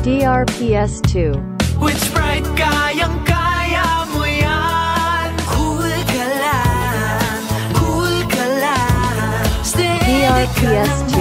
DRPS 2. With Sprite, kayang-kaya mo yan. Cool ka lang, cool ka lang. Steady DRPS 2.